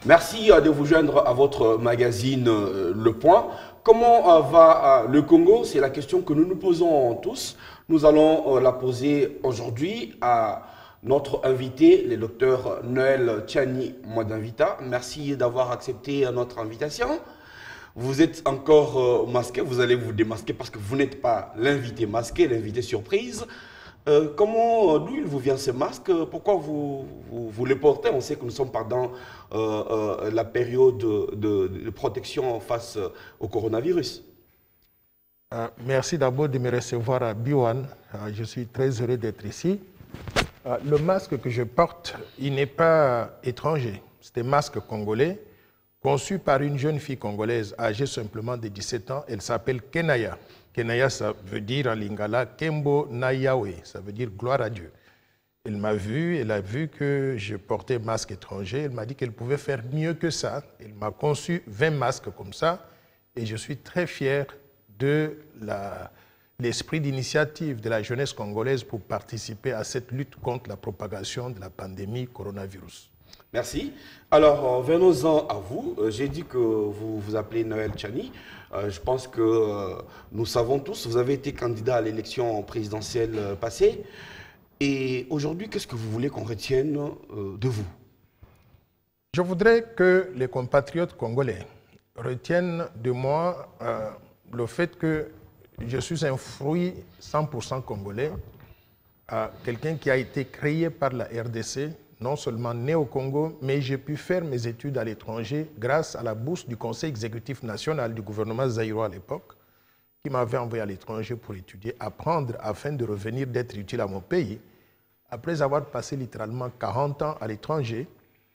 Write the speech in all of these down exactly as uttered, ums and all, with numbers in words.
Merci de vous joindre à votre magazine Le Point. Comment va le Congo? C'est la question que nous nous posons tous. Nous allons la poser aujourd'hui à notre invité, le docteur Noël Tchani Mwadinvita. Merci d'avoir accepté notre invitation. Vous êtes encore masqué, vous allez vous démasquer parce que vous n'êtes pas l'invité masqué, l'invité surprise. Euh, comment, d'où il vous vient ce masque? Pourquoi vous, vous, vous le portez? On sait que nous sommes pendant euh, euh, la période de, de, de protection face au coronavirus. Euh, merci d'abord de me recevoir à Biwan. Euh, je suis très heureux d'être ici. Euh, le masque que je porte, il n'est pas étranger. C'est un masque congolais, conçu par une jeune fille congolaise âgée simplement de dix-sept ans. Elle s'appelle Kenaya. Kenaya, ça veut dire en lingala Kembo na Yahweh, ça veut dire gloire à Dieu. Elle m'a vu, elle a vu que je portais masque étranger, elle m'a dit qu'elle pouvait faire mieux que ça. Elle m'a conçu vingt masques comme ça et je suis très fier de l'esprit d'initiative de la jeunesse congolaise pour participer à cette lutte contre la propagation de la pandémie coronavirus. Merci. Alors, venons-en à vous. J'ai dit que vous vous appelez Noël Tchani. Euh, je pense que euh, nous savons tous, vous avez été candidat à l'élection présidentielle euh, passée. Et aujourd'hui, qu'est-ce que vous voulez qu'on retienne euh, de vous? Je voudrais que les compatriotes congolais retiennent de moi euh, le fait que je suis un fruit cent pour cent congolais, euh, quelqu'un qui a été créé par la R D C, non seulement né au Congo, mais j'ai pu faire mes études à l'étranger grâce à la bourse du Conseil exécutif national du gouvernement zaïrois à l'époque, qui m'avait envoyé à l'étranger pour étudier, apprendre afin de revenir d'être utile à mon pays. Après avoir passé littéralement quarante ans à l'étranger,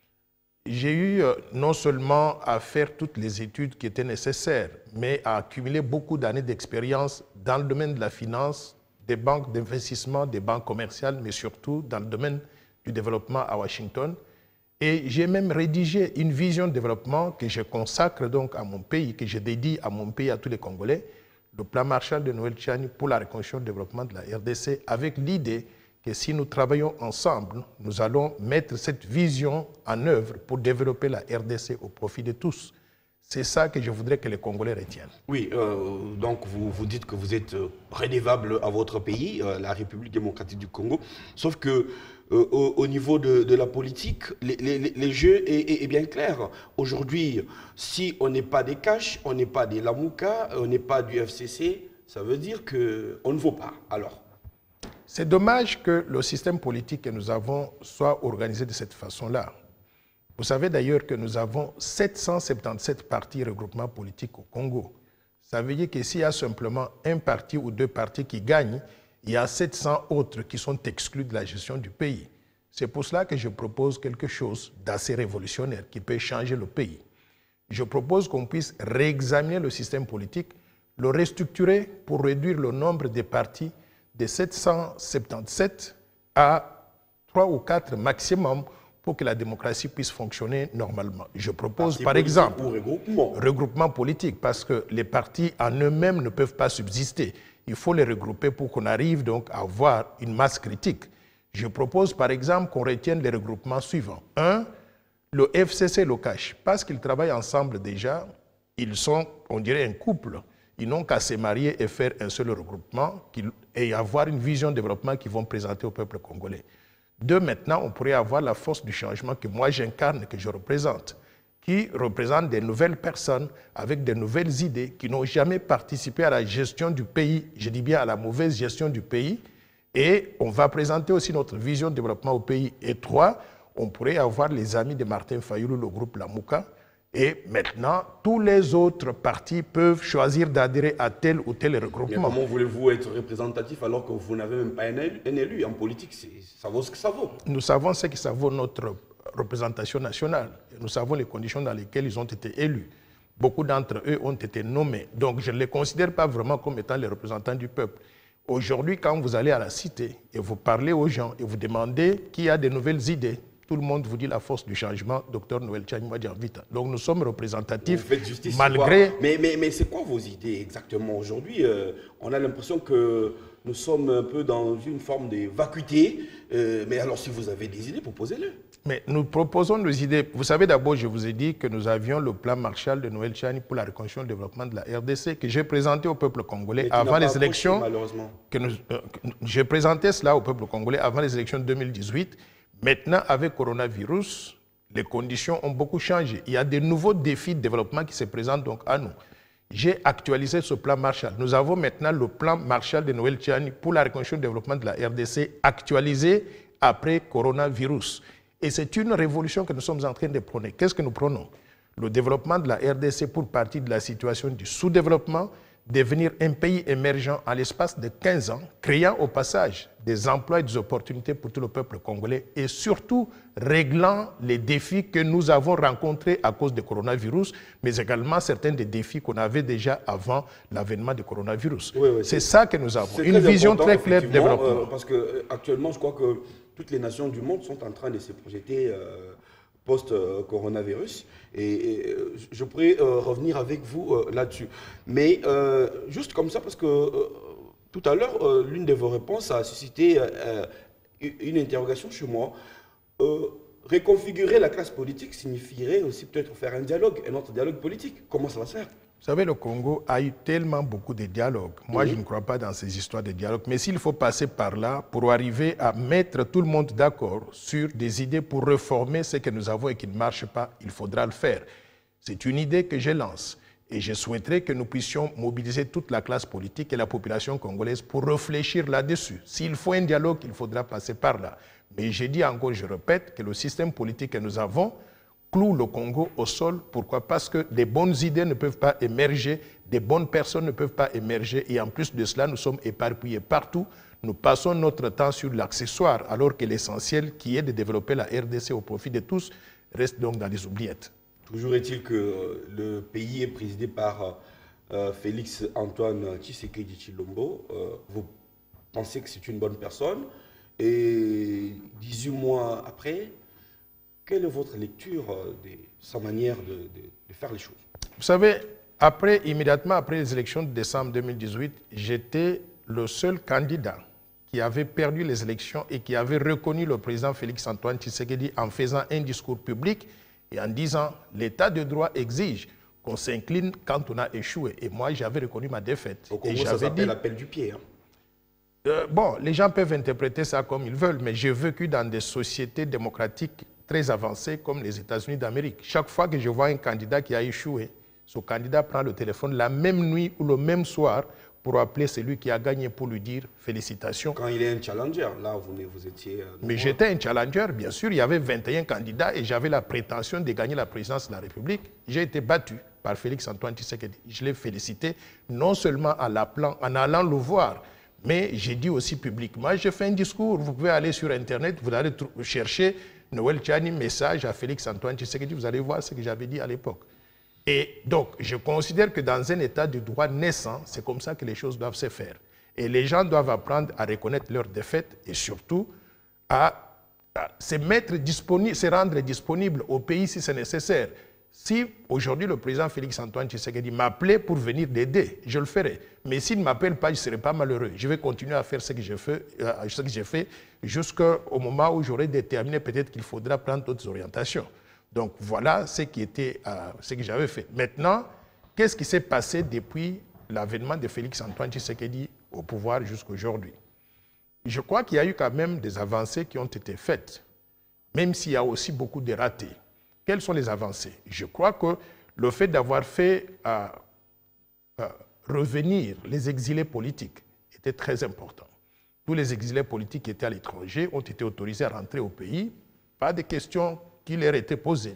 j'ai eu non seulement à faire toutes les études qui étaient nécessaires, mais à accumuler beaucoup d'années d'expérience dans le domaine de la finance, des banques d'investissement, des banques commerciales, mais surtout dans le domaine du développement à Washington. Et j'ai même rédigé une vision de développement que je consacre donc à mon pays, que je dédie à mon pays, à tous les Congolais, le plan Marshall de Noël Tchani pour la reconstruction et le développement de la R D C, avec l'idée que si nous travaillons ensemble, nous allons mettre cette vision en œuvre pour développer la R D C au profit de tous. C'est ça que je voudrais que les Congolais retiennent. Oui, euh, donc vous, vous dites que vous êtes redevable à votre pays, euh, la République démocratique du Congo, sauf que euh, au, au niveau de, de la politique, les, les, les jeux est, est, est bien clair. Aujourd'hui, si on n'est pas des Cash, on n'est pas des Lamouka, on n'est pas du F C C, ça veut dire qu'on ne vaut pas. Alors, c'est dommage que le système politique que nous avons soit organisé de cette façon-là. Vous savez d'ailleurs que nous avons sept cent soixante-dix-sept partis regroupements politiques au Congo. Ça veut dire que s'il y a simplement un parti ou deux partis qui gagnent, il y a sept cents autres qui sont exclus de la gestion du pays. C'est pour cela que je propose quelque chose d'assez révolutionnaire qui peut changer le pays. Je propose qu'on puisse réexaminer le système politique, le restructurer pour réduire le nombre de partis de sept cent soixante-dix-sept à trois ou quatre maximum pour que la démocratie puisse fonctionner normalement. Je propose parti par exemple regroupement. regroupement politique parce que les partis en eux-mêmes ne peuvent pas subsister. Il faut les regrouper pour qu'on arrive donc à avoir une masse critique. Je propose par exemple qu'on retienne les regroupements suivants. Un, le F C C et le Cash, parce qu'ils travaillent ensemble déjà, ils sont, on dirait, un couple. Ils n'ont qu'à se marier et faire un seul regroupement et avoir une vision de développement qu'ils vont présenter au peuple congolais. Deux, maintenant, on pourrait avoir la force du changement que moi j'incarne, que je représente, qui représente des nouvelles personnes avec de nouvelles idées qui n'ont jamais participé à la gestion du pays, je dis bien à la mauvaise gestion du pays, et on va présenter aussi notre vision de développement au pays. Et trois, on pourrait avoir les amis de Martin Fayulu, le groupe Lamouka, et maintenant, tous les autres partis peuvent choisir d'adhérer à tel ou tel regroupement. Mais comment voulez-vous être représentatif alors que vous n'avez même pas un élu, un élu en politique? Ça vaut ce que ça vaut. Nous savons ce que ça vaut notre représentation nationale. Nous savons les conditions dans lesquelles ils ont été élus. Beaucoup d'entre eux ont été nommés. Donc, je ne les considère pas vraiment comme étant les représentants du peuple. Aujourd'hui, quand vous allez à la cité et vous parlez aux gens et vous demandez qui a de nouvelles idées, tout le monde vous dit la force du changement, docteur Noël Tchani Mwadinvita. Donc nous sommes représentatifs vous faites justice malgré... Mais, mais, mais c'est quoi vos idées exactement aujourd'hui? euh, On a l'impression que nous sommes un peu dans une forme de vacuité. Euh, mais alors si vous avez des idées, proposez-les. Mais nous proposons nos idées. Vous savez, d'abord, je vous ai dit que nous avions le plan Marshall de Noël Tchani pour la reconstruction et le développement de la R D C que j'ai présenté au peuple congolais avant les élections. Malheureusement. Que nous, euh, j'ai présenté cela au peuple congolais avant les élections de deux mille dix-huit. Maintenant, avec le coronavirus, les conditions ont beaucoup changé. Il y a de nouveaux défis de développement qui se présentent donc à nous. J'ai actualisé ce plan Marshall. Nous avons maintenant le plan Marshall de Noël Tchani pour la reconstruction et le développement de la R D C actualisé après coronavirus. Et c'est une révolution que nous sommes en train de prôner. Qu'est-ce que nous prenons? Le développement de la R D C pour partir de la situation du sous-développement, devenir un pays émergent en l'espace de quinze ans, créant au passage des emplois et des opportunités pour tout le peuple congolais et surtout réglant les défis que nous avons rencontrés à cause du coronavirus, mais également certains des défis qu'on avait déjà avant l'avènement du coronavirus. Oui, oui, c'est ça que nous avons, une vision très claire de développement. Euh, parce qu'actuellement, je crois que toutes les nations du monde sont en train de se projeter euh, post-coronavirus. Et, et je pourrais euh, revenir avec vous euh, là-dessus. Mais euh, juste comme ça, parce que euh, tout à l'heure, euh, l'une de vos réponses a suscité euh, une interrogation chez moi. Euh, reconfigurer la classe politique signifierait aussi peut-être faire un dialogue, un autre dialogue politique. Comment ça va se faire? Vous savez, le Congo a eu tellement beaucoup de dialogues. Moi, mmh. je ne crois pas dans ces histoires de dialogue. Mais s'il faut passer par là pour arriver à mettre tout le monde d'accord sur des idées pour réformer ce que nous avons et qui ne marche pas, il faudra le faire. C'est une idée que je lance. Et je souhaiterais que nous puissions mobiliser toute la classe politique et la population congolaise pour réfléchir là-dessus. S'il faut un dialogue, il faudra passer par là. Mais je dis encore, je répète, que le système politique que nous avons cloue le Congo au sol. Pourquoi? Parce que des bonnes idées ne peuvent pas émerger, des bonnes personnes ne peuvent pas émerger. Et en plus de cela, nous sommes éparpillés partout. Nous passons notre temps sur l'accessoire, alors que l'essentiel, qui est de développer la R D C au profit de tous, reste donc dans les oubliettes. Toujours est-il que le pays est présidé par euh, Félix Antoine Tshisekedi Tshilombo. Euh, vous pensez que c'est une bonne personne? Et dix-huit mois après, quelle est votre lecture de sa manière de, de, de faire les choses? Vous savez, après, immédiatement après les élections de décembre deux mille dix-huit, j'étais le seul candidat qui avait perdu les élections et qui avait reconnu le président Félix Antoine Tshisekedi en faisant un discours public et en disant « l'état de droit exige qu'on s'incline quand on a échoué ». Et moi, j'avais reconnu ma défaite. Au Congo, ça s'appelle l'appel du pied. Hein. Euh, bon, les gens peuvent interpréter ça comme ils veulent, mais j'ai vécu dans des sociétés démocratiques très avancées comme les États-Unis d'Amérique. Chaque fois que je vois un candidat qui a échoué, ce candidat prend le téléphone la même nuit ou le même soir pour appeler celui qui a gagné pour lui dire félicitations. Quand il est un challenger, là vous, vous étiez... Euh, mais j'étais un challenger, bien sûr. Il y avait vingt et un candidats et j'avais la prétention de gagner la présidence de la République. J'ai été battu par Félix Antoine Tshisekedi. Je l'ai félicité, non seulement en l'appelant, en allant le voir, mais j'ai dit aussi publiquement, j'ai fait un discours, vous pouvez aller sur Internet, vous allez chercher Noël Tchani, message à Félix Antoine Tshisekedi, vous allez voir ce que j'avais dit à l'époque. Et donc, je considère que dans un état de droit naissant, c'est comme ça que les choses doivent se faire. Et les gens doivent apprendre à reconnaître leurs défaites et surtout à, à se mettre disponible, se rendre disponible au pays si c'est nécessaire. Si aujourd'hui le président Félix Antoine Tshisekedi m'appelait pour venir l'aider, je le ferai. Mais s'il ne m'appelle pas, je ne serai pas malheureux. Je vais continuer à faire ce que j'ai fait, euh, ce que j'ai fait jusqu'au moment où j'aurai déterminé peut-être qu'il faudra prendre d'autres orientations. Donc voilà ce qui était, euh, ce que j'avais fait. Maintenant, qu'est-ce qui s'est passé depuis l'avènement de Félix Antoine Tshisekedi au pouvoir jusqu'à aujourd'hui? Je crois qu'il y a eu quand même des avancées qui ont été faites, même s'il y a aussi beaucoup de ratés. Quelles sont les avancées? Je crois que le fait d'avoir fait euh, euh, revenir les exilés politiques était très important. Tous les exilés politiques qui étaient à l'étranger ont été autorisés à rentrer au pays, pas de questions qui leur étaient posées.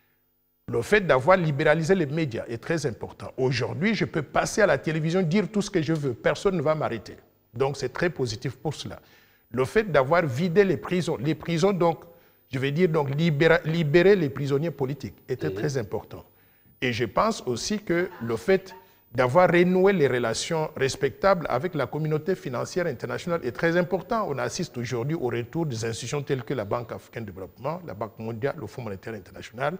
Le fait d'avoir libéralisé les médias est très important. Aujourd'hui, je peux passer à la télévision, dire tout ce que je veux. Personne ne va m'arrêter. Donc, c'est très positif pour cela. Le fait d'avoir vidé les prisons, les prisons, donc, je vais dire, donc, libérer, libérer les prisonniers politiques était mmh. très important. Et je pense aussi que le fait d'avoir renoué les relations respectables avec la communauté financière internationale est très important. On assiste aujourd'hui au retour des institutions telles que la Banque africaine de développement, la Banque mondiale, le Fonds monétaire international.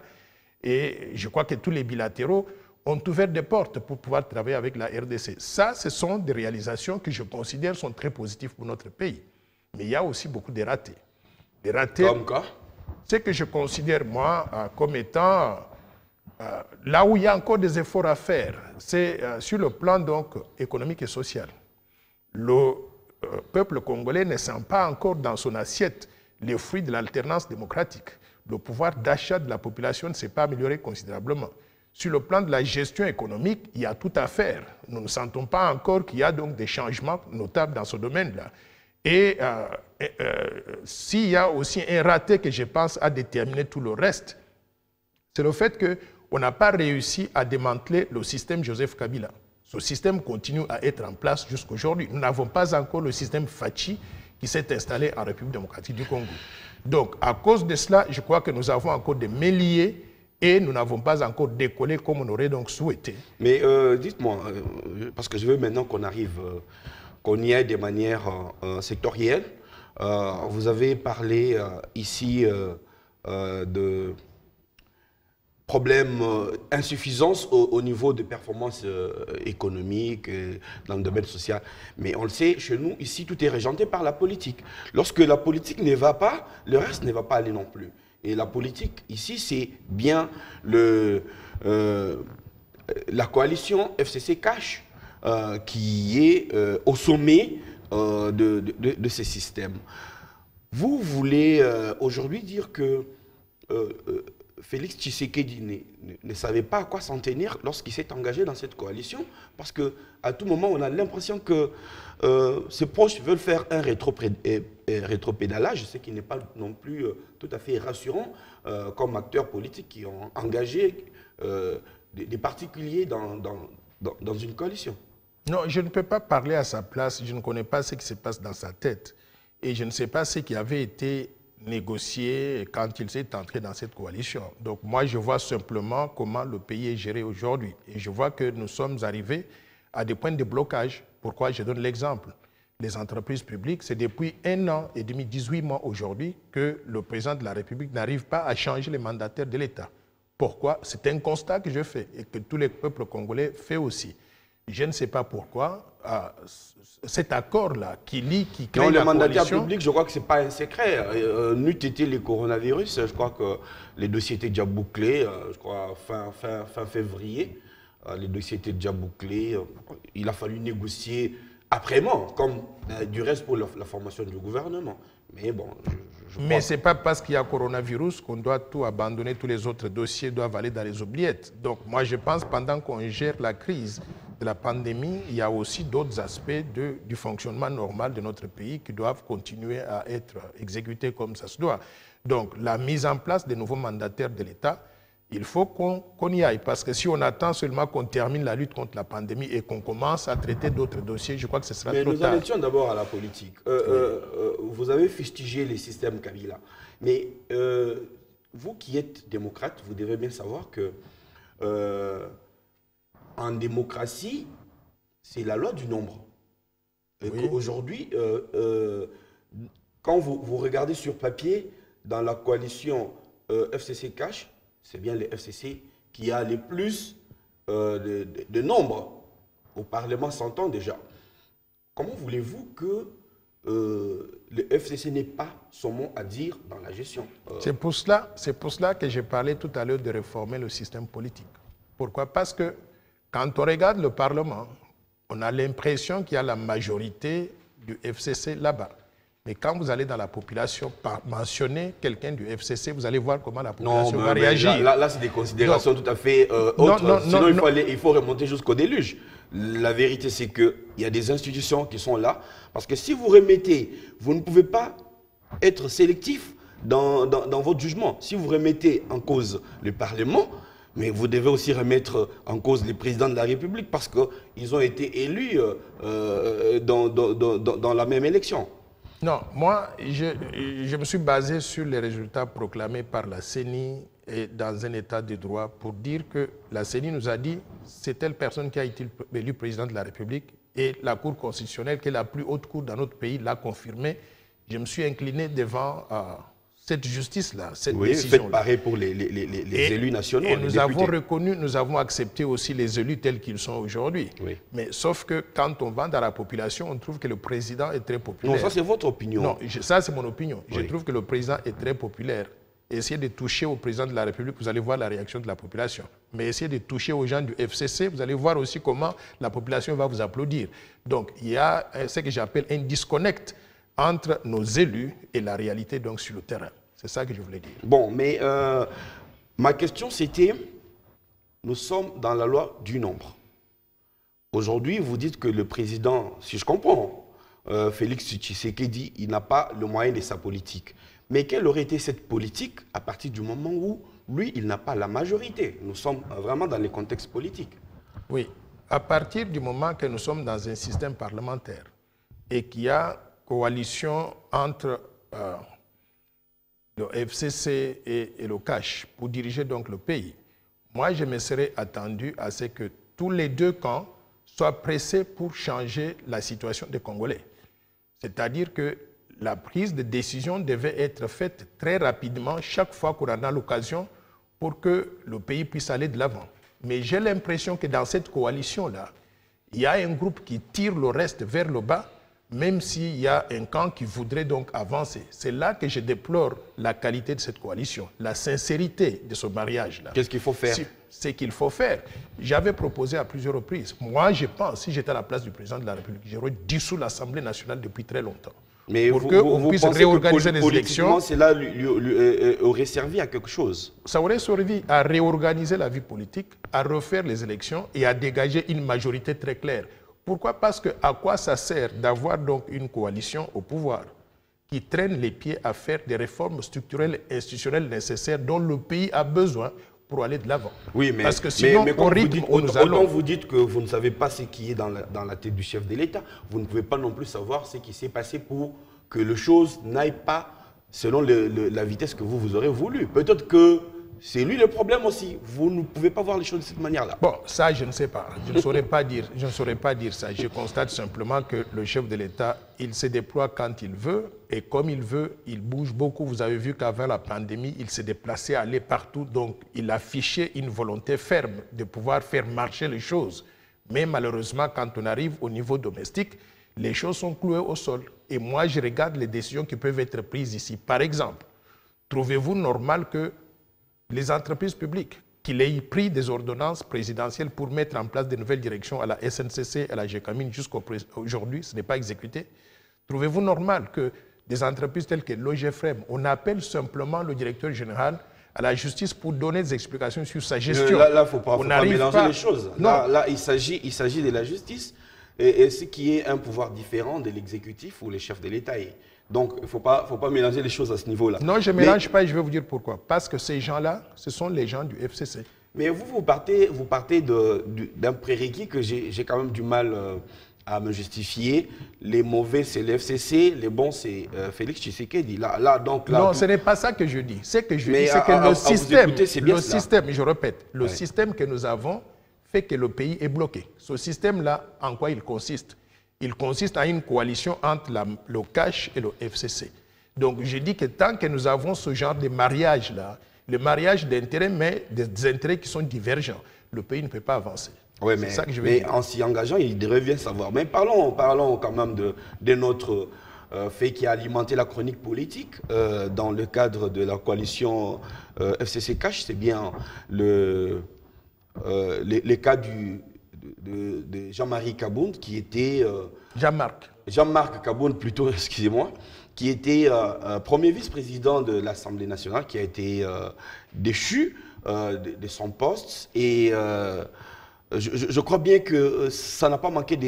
Et je crois que tous les bilatéraux ont ouvert des portes pour pouvoir travailler avec la R D C. Ça, ce sont des réalisations que je considère sont très positives pour notre pays. Mais il y a aussi beaucoup de ratés. Des ratés Comme quoi? Ce que je considère, moi, euh, comme étant euh, là où il y a encore des efforts à faire, c'est euh, sur le plan donc, économique et social. Le euh, peuple congolais ne sent pas encore dans son assiette les fruits de l'alternance démocratique. Le pouvoir d'achat de la population ne s'est pas amélioré considérablement. Sur le plan de la gestion économique, il y a tout à faire. Nous ne sentons pas encore qu'il y a donc des changements notables dans ce domaine-là. Et euh, euh, s'il y a aussi un raté que je pense à déterminer tout le reste, c'est le fait qu'on n'a pas réussi à démanteler le système Joseph Kabila. Ce système continue à être en place jusqu'à aujourd'hui. Nous n'avons pas encore le système Fachi qui s'est installé en République démocratique du Congo. Donc, à cause de cela, je crois que nous avons encore des méliers et nous n'avons pas encore décollé comme on aurait donc souhaité. Mais euh, dites-moi, euh, parce que je veux maintenant qu'on arrive, euh, qu'on y ait de manière euh, sectorielle. Euh, vous avez parlé euh, ici euh, euh, de problèmes, euh, insuffisance au, au niveau de performances euh, économiques, euh, dans le domaine social. Mais on le sait, chez nous, ici, tout est régenté par la politique. Lorsque la politique ne va pas, le reste ne va pas aller non plus. Et la politique, ici, c'est bien le, euh, la coalition F C C Cash euh, qui est euh, au sommet euh, de, de, de ces systèmes. Vous voulez euh, aujourd'hui dire que euh, euh, Félix Tshisekedi ne, ne, ne savait pas à quoi s'en tenir lorsqu'il s'est engagé dans cette coalition, parce qu'à tout moment, on a l'impression que euh, ses proches veulent faire un rétropédalage, ce qui n'est pas non plus euh, tout à fait rassurant euh, comme acteurs politiques qui ont engagé euh, des, des particuliers dans, dans, dans, dans une coalition. Non, je ne peux pas parler à sa place, je ne connais pas ce qui se passe dans sa tête, et je ne sais pas ce qui avait été négocier quand il s'est entré dans cette coalition. Donc moi, je vois simplement comment le pays est géré aujourd'hui. Et je vois que nous sommes arrivés à des points de blocage. Pourquoi? Je donne l'exemple. Les entreprises publiques, c'est depuis un an et demi, dix-huit mois aujourd'hui, que le président de la République n'arrive pas à changer les mandataires de l'État. Pourquoi? C'est un constat que je fais et que tous les peuples congolais font aussi. Je ne sais pas pourquoi euh, cet accord-là qui lie, qui crée non, la le mandataire coalition... public, je crois que ce n'est pas un secret. Euh, N'eût été les coronavirus, je crois que les dossiers étaient déjà bouclés, euh, je crois fin, fin, fin février. Euh, les dossiers étaient déjà bouclés. Euh, il a fallu négocier après-mort, comme euh, du reste pour la, la formation du gouvernement. Mais bon, je, je Mais ce n'est pas parce qu'il y a coronavirus qu'on doit tout abandonner, tous les autres dossiers doivent aller dans les oubliettes. Donc moi je pense pendant qu'on gère la crise de la pandémie, il y a aussi d'autres aspects de, du fonctionnement normal de notre pays qui doivent continuer à être exécutés comme ça se doit. Donc la mise en place des nouveaux mandataires de l'État, il faut qu'on qu'on y aille, parce que si on attend seulement qu'on termine la lutte contre la pandémie et qu'on commence à traiter d'autres dossiers, je crois que ce sera mais trop nous tard. en étions d'abord à la politique. Euh, oui. euh, euh, vous avez fustigé les systèmes Kabila. Mais euh, vous qui êtes démocrate, vous devez bien savoir que euh, en démocratie, c'est la loi du nombre. Et oui. Aujourd'hui, euh, euh, quand vous, vous regardez sur papier, dans la coalition euh, F C C Cash, c'est bien le F C C qui a le plus euh, de, de, de nombre. Au Parlement s'entend déjà. Comment voulez-vous que euh, le F C C n'ait pas son mot à dire dans la gestion? euh... C'est pour cela, c'est pour cela que j'ai parlé tout à l'heure de réformer le système politique. Pourquoi? Parce que quand on regarde le Parlement, on a l'impression qu'il y a la majorité du F C C là-bas. Mais quand vous allez dans la population, mentionner quelqu'un du F C C, vous allez voir comment la population non, va mais réagir. Là, là, là c'est des considérations non. tout à fait euh, autres. Non, non, Sinon, non, il, faut aller, il faut remonter jusqu'au déluge. La vérité, c'est qu'il y a des institutions qui sont là. Parce que si vous remettez, vous ne pouvez pas être sélectif dans, dans, dans votre jugement. Si vous remettez en cause le Parlement, mais vous devez aussi remettre en cause les présidents de la République parce qu'ils ont été élus euh, dans, dans, dans, dans la même élection. Non, moi, je, je me suis basé sur les résultats proclamés par la C E N I et dans un état de droit pour dire que la C E N I nous a dit c'est telle personne qui a été élue président de la République et la Cour constitutionnelle, qui est la plus haute cour dans notre pays, l'a confirmé. Je me suis incliné devant euh, cette justice-là, cette oui, décision-là. Faites pareil pour les, les, les, les et, élus nationaux. Et les nous députés. avons reconnu, nous avons accepté aussi les élus tels qu'ils sont aujourd'hui. Oui. Mais sauf que quand on va dans la population, on trouve que le président est très populaire. Non, ça c'est votre opinion. Non, je, ça c'est mon opinion. Oui. Je trouve que le président est très populaire. essayez de toucher au président de la République, vous allez voir la réaction de la population. Mais essayez de toucher aux gens du F C C, vous allez voir aussi comment la population va vous applaudir. Donc, il y a ce que j'appelle un disconnect entre nos élus et la réalité donc, sur le terrain. C'est ça que je voulais dire. Bon, mais euh, ma question c'était, nous sommes dans la loi du nombre. Aujourd'hui, vous dites que le président, si je comprends, euh, Félix Tshisekedi, il n'a pas le moyen de sa politique. Mais quelle aurait été cette politique à partir du moment où, lui, il n'a pas la majorité? Nous sommes vraiment dans les contextes politiques. Oui, à partir du moment que nous sommes dans un système parlementaire et qu'il y a coalition entre euh, le F C C et, et le C A C pour diriger donc le pays, moi, je me serais attendu à ce que tous les deux camps soient pressés pour changer la situation des Congolais. C'est-à-dire que la prise de décision devait être faite très rapidement, chaque fois qu'on en a l'occasion, pour que le pays puisse aller de l'avant. Mais j'ai l'impression que dans cette coalition-là, il y a un groupe qui tire le reste vers le bas, même s'il y a un camp qui voudrait donc avancer. C'est là que je déplore la qualité de cette coalition, la sincérité de ce mariage-là. Qu'est-ce qu'il faut faire? C'est qu'il faut faire. J'avais proposé à plusieurs reprises. Moi, je pense, si j'étais à la place du président de la République, j'aurais dissous l'Assemblée nationale depuis très longtemps. Mais pour qu'on puisse réorganiser les élections. Cela lui, lui, lui, euh, aurait servi à quelque chose. Ça aurait servi à réorganiser la vie politique, à refaire les élections et à dégager une majorité très claire. Pourquoi? Parce que à quoi ça sert d'avoir donc une coalition au pouvoir qui traîne les pieds à faire des réformes structurelles et institutionnelles nécessaires dont le pays a besoin pour aller de l'avant? Oui, mais, Parce que sinon, mais, mais au rythme vous dites, où autant, nous allons... autant vous dites que vous ne savez pas ce qui est dans la, dans la tête du chef de l'État, vous ne pouvez pas non plus savoir ce qui s'est passé pour que les choses n'aillent pas selon le, le, la vitesse que vous, vous aurez voulu. Peut-être que c'est lui le problème aussi. Vous ne pouvez pas voir les choses de cette manière-là. Bon, ça, je ne sais pas. Je ne saurais pas dire, je ne saurais pas dire ça. Je constate simplement que le chef de l'État, il se déploie quand il veut et comme il veut, il bouge beaucoup. Vous avez vu qu'avant la pandémie, il s'est déplacé, allait partout. Donc, il affichait une volonté ferme de pouvoir faire marcher les choses. Mais malheureusement, quand on arrive au niveau domestique, les choses sont clouées au sol. Et moi, je regarde les décisions qui peuvent être prises ici. Par exemple, trouvez-vous normal que les entreprises publiques qu'il ait pris des ordonnances présidentielles pour mettre en place de nouvelles directions à la S N C C, à la Gécamine, jusqu'à aujourd'hui, ce n'est pas exécuté? Trouvez-vous normal que des entreprises telles que l'O G F R E M, on appelle simplement le directeur général à la justice pour donner des explications sur sa gestion? Là, il ne faut pas, faut pas mélanger pas... les choses. Non. Là, là, il s'agit il s'agit de la justice, et, et ce qui est un pouvoir différent de l'exécutif ou les chefs de l'État. Donc, il ne faut pas, faut pas mélanger les choses à ce niveau-là. Non, je ne mélange pas et je vais vous dire pourquoi. Parce que ces gens-là, ce sont les gens du F C C. Mais vous, vous partez, vous partez d'un prérequis que j'ai quand même du mal euh, à me justifier. Les mauvais, c'est le F C C, les bons, c'est euh, Félix Tshisekedi. Là, là, donc, là, non, tout... ce n'est pas ça que je dis. Ce que je Mais dis, c'est que à, le à, système, à écouter, bien le cela. système, je répète, le ouais. système que nous avons fait que le pays est bloqué. Ce système-là, en quoi il consiste? Il consiste à une coalition entre la, le C A C et le F C C. Donc, je dis que tant que nous avons ce genre de mariage-là, le mariage d'intérêts, mais des intérêts qui sont divergents, le pays ne peut pas avancer. Oui, mais, ça que je veux mais dire. en s'y engageant, il devrait bien savoir. Mais parlons, parlons quand même de, de notre euh, fait qui a alimenté la chronique politique euh, dans le cadre de la coalition euh, F C C C A C. C'est bien le, euh, les, les cas du, de, de Jean-Marie Kabound qui était... Euh, Jean-Marc. Jean-Marc Kabound plutôt, excusez-moi, qui était euh, euh, premier vice-président de l'Assemblée nationale, qui a été euh, déchu euh, de, de son poste. Et euh, je, je crois bien que ça n'a pas manqué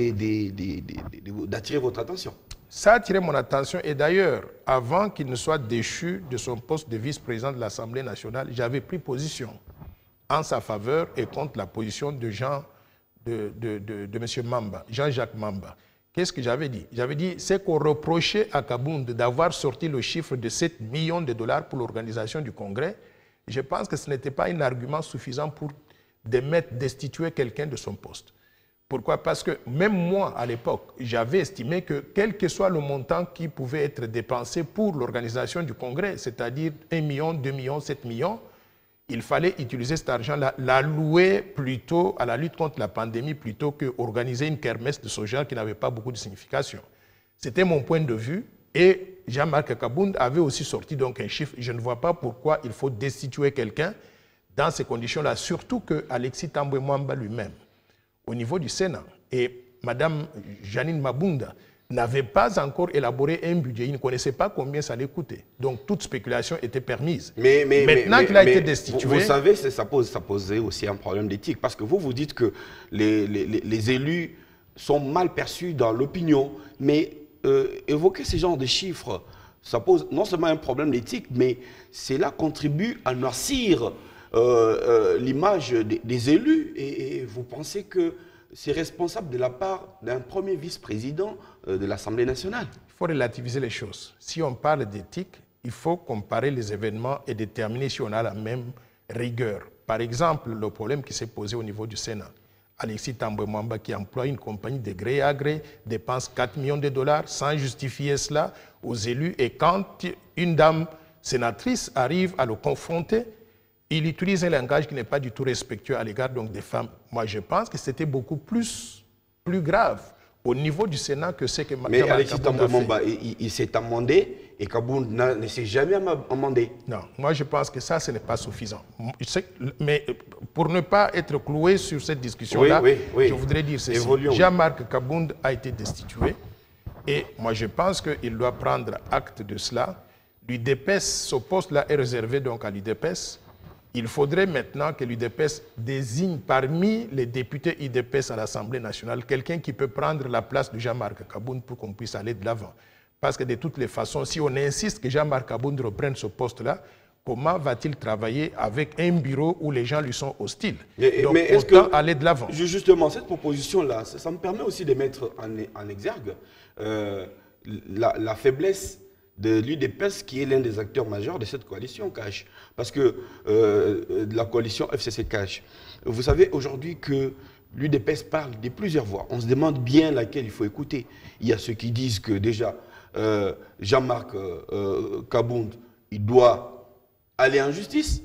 d'attirer votre attention. Ça a attiré mon attention. Et d'ailleurs, avant qu'il ne soit déchu de son poste de vice-président de l'Assemblée nationale, j'avais pris position en sa faveur et contre la position de Jean, de, de, de, de M. Mamba, Jean-Jacques Mamba. Qu'est-ce que j'avais dit? J'avais dit, c'est qu'on reprochait à Kabound d'avoir sorti le chiffre de sept millions de dollars pour l'organisation du Congrès. Je pense que ce n'était pas un argument suffisant pour démettre, destituer quelqu'un de son poste. Pourquoi? Parce que même moi, à l'époque, j'avais estimé que quel que soit le montant qui pouvait être dépensé pour l'organisation du Congrès, c'est-à-dire un million, deux millions, sept millions, il fallait utiliser cet argent-là, l'allouer plutôt à la lutte contre la pandémie plutôt qu'organiser une kermesse de ce genre qui n'avait pas beaucoup de signification. C'était mon point de vue Et Jean-Marc Kabound avait aussi sorti donc un chiffre. Je ne vois pas pourquoi il faut destituer quelqu'un dans ces conditions-là, surtout que Alexis Tambwe Mwamba lui-même, au niveau du Sénat, et Mme Janine Mabunda n'avait pas encore élaboré un budget. Il ne connaissait pas combien ça allait coûter. Donc toute spéculation était permise. Mais, mais, Maintenant mais, qu'il a mais, été destitué... Vous, vous savez, ça, pose, ça posait aussi un problème d'éthique, parce que vous, vous dites que les, les, les élus sont mal perçus dans l'opinion, mais euh, évoquer ce genre de chiffres, ça pose non seulement un problème d'éthique, mais cela contribue à noircir euh, euh, l'image des, des élus. Et, et vous pensez que c'est responsable de la part d'un premier vice-président euh, de l'Assemblée nationale? Il faut relativiser les choses. Si on parle d'éthique, il faut comparer les événements et déterminer si on a la même rigueur. Par exemple, le problème qui s'est posé au niveau du Sénat. Alexis Tambwe Mwamba, qui emploie une compagnie de gré à gré, dépense quatre millions de dollars sans justifier cela aux élus. Et quand une dame sénatrice arrive à le confronter, il utilise un langage qui n'est pas du tout respectueux à l'égard des femmes. Moi, je pense que c'était beaucoup plus, plus grave au niveau du Sénat que ce que Mme Mais Alexis Tambwe Mwamba, il, il s'est amendé et Kabound ne s'est jamais amendé. Non, moi je pense que ça, ce n'est pas suffisant. Mais pour ne pas être cloué sur cette discussion-là, oui, oui, oui. je voudrais dire ceci. Jean-Marc Kabound a été destitué et moi je pense qu'il doit prendre acte de cela. L'U D P S, ce poste-là est réservé donc à l'U D P S. Il faudrait maintenant que l'U D P S désigne parmi les députés U D P S à l'Assemblée nationale quelqu'un qui peut prendre la place de Jean-Marc Kabound pour qu'on puisse aller de l'avant. Parce que de toutes les façons, si on insiste que Jean-Marc Kabound reprenne ce poste-là, comment va-t-il travailler avec un bureau où les gens lui sont hostiles? Mais, Donc, mais est-ce autant que, aller de l'avant. Justement, cette proposition-là, ça, ça me permet aussi de mettre en, en exergue euh, la, la faiblesse de l'U D P S, qui est l'un des acteurs majeurs de cette coalition C A H. Parce que euh, la coalition F C C C A H, vous savez aujourd'hui que l'U D P S parle de plusieurs voix. On se demande bien laquelle il faut écouter. Il y a ceux qui disent que déjà, euh, Jean-Marc euh, Kabound, il doit aller en justice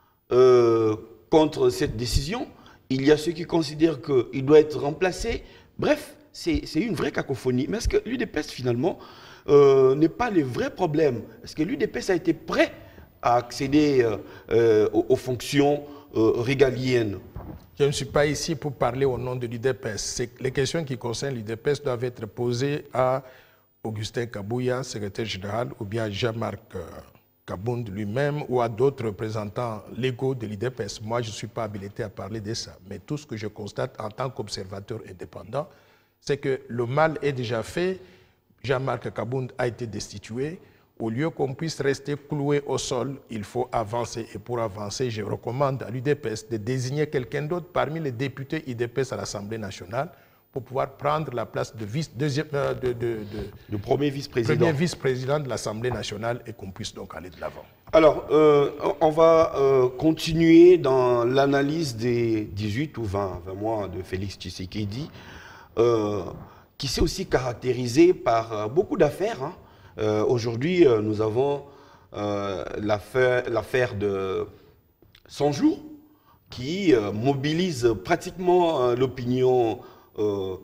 euh, contre cette décision. Il y a ceux qui considèrent qu'il doit être remplacé. Bref, c'est une vraie cacophonie. Mais est-ce que l'U D P S, finalement, euh, n'est pas le vrai problème? Est-ce que l'U D P S a été prêt à accéder euh, euh, aux, aux fonctions euh, régaliennes? Je ne suis pas ici pour parler au nom de l'U D P S. Les questions qui concernent l'U D P S doivent être posées à Augustin Kabouya, secrétaire général, ou bien Jean-Marc Kabound lui-même, ou à d'autres représentants légaux de l'U D P S. Moi, je ne suis pas habilité à parler de ça. Mais tout ce que je constate en tant qu'observateur indépendant, c'est que le mal est déjà fait. Jean-Marc Kabound a été destitué. Au lieu qu'on puisse rester cloué au sol, il faut avancer. Et pour avancer, je recommande à l'U D P S de désigner quelqu'un d'autre parmi les députés U D P S à l'Assemblée nationale pour pouvoir prendre la place de, vice, deuxième, euh, de, de, de, de premier vice-président premier vice-président de l'Assemblée nationale et qu'on puisse donc aller de l'avant. Alors, euh, on va euh, continuer dans l'analyse des dix-huit ou vingt, vingt mois de Félix Tshisekedi, euh, qui s'est aussi caractérisé par euh, beaucoup d'affaires. Hein. Euh, Aujourd'hui, euh, nous avons euh, l'affaire de cent jours qui euh, mobilise pratiquement euh, l'opinion euh,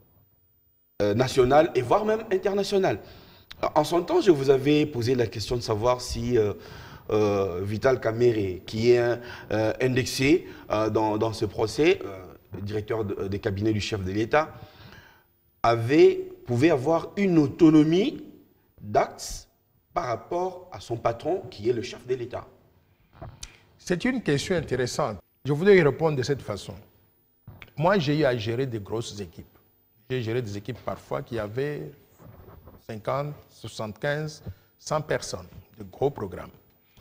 euh, nationale et voire même internationale. En son temps, je vous avais posé la question de savoir si euh, euh, Vital Kamerhe, qui est euh, indexé euh, dans, dans ce procès, euh, directeur de, des cabinets du chef de l'État, avait, pouvait avoir une autonomie d'actes par rapport à son patron qui est le chef de l'État. C'est une question intéressante. Je voudrais y répondre de cette façon. Moi, j'ai eu à gérer des grosses équipes. J'ai géré des équipes parfois qui avaient cinquante, soixante-quinze, cent personnes, de gros programmes.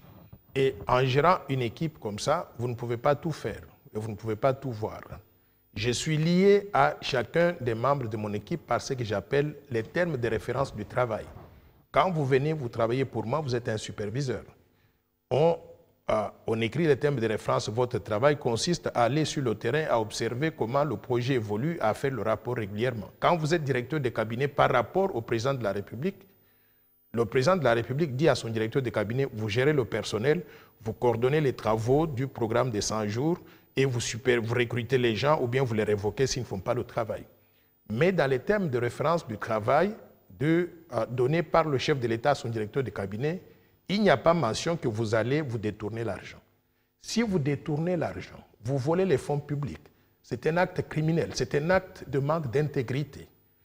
Et en gérant une équipe comme ça, vous ne pouvez pas tout faire et vous ne pouvez pas tout voir. Je suis lié à chacun des membres de mon équipe par ce que j'appelle les termes de référence du travail. Quand vous venez, vous travaillez pour moi, vous êtes un superviseur. On, euh, on écrit les termes de référence. Votre travail consiste à aller sur le terrain, à observer comment le projet évolue, à faire le rapport régulièrement. Quand vous êtes directeur de cabinet par rapport au président de la République, le président de la République dit à son directeur de cabinet, vous gérez le personnel, vous coordonnez les travaux du programme des cent jours et vous, super, vous recrutez les gens ou bien vous les révoquez s'ils ne font pas le travail. Mais dans les termes de référence du travail, de, euh, donné par le chef de l'État à son directeur de cabinet, il n'y a pas mention que vous allez vous détourner l'argent. Si vous détournez l'argent, vous volez les fonds publics, c'est un acte criminel, c'est un acte de manque d'intégrité.